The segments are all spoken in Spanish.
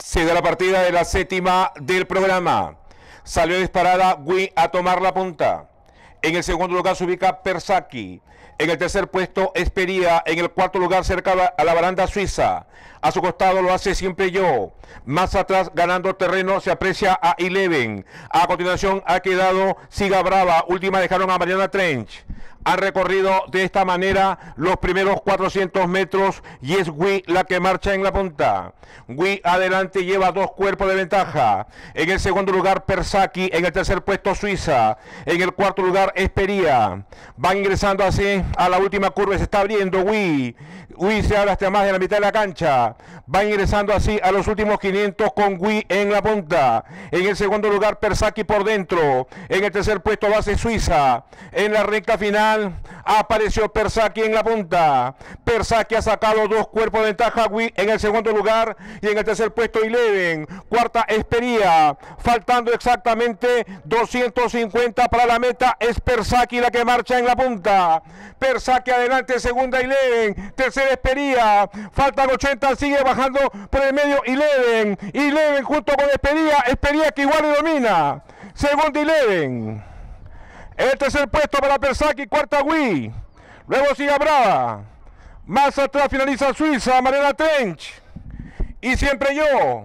Se da la partida de la séptima del programa. Salió disparada Gui a tomar la punta. En el segundo lugar se ubica Persaki. En el tercer puesto Espería. En el cuarto lugar cerca a la baranda suiza. A su costado lo hace Siempre Yo. Más atrás ganando terreno se aprecia a Eleven. A continuación ha quedado Siga Brava. Última dejaron a Mariana Trench. Han recorrido de esta manera los primeros 400 metros y es Gui la que marcha en la punta. Gui adelante lleva 2 cuerpos de ventaja. En el segundo lugar Persaki, en el tercer puesto Suiza, en el cuarto lugar Espería. Van ingresando así a la última curva, se está abriendo Gui. Gui se abre hasta más de la mitad de la cancha. Va ingresando así a los últimos 500 con Gui en la punta. En el segundo lugar Persaki por dentro. En el tercer puesto base Suiza. En la recta final apareció Persaki en la punta. Persaki ha sacado 2 cuerpos de ventaja. Gui en el segundo lugar y en el tercer puesto Eleven. Cuarta Espería. Faltando exactamente 250 para la meta. Es Persaki la que marcha en la punta. Persaki adelante, segunda Eleven. Tercera Espería. Faltan 80, sigue bajando por el medio Eleven. Eleven junto con Espería. Espería que igual y domina. Segunda Eleven. El tercer puesto para Persaki, cuarta Gui. Luego sigue Brava. Más atrás finaliza Suiza, Mariana Trench. Y Siempre Yo.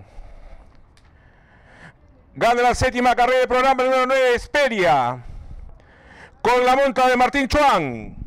Gana la séptima carrera del programa número 9, Esperia. Con la monta de Martín Chuan.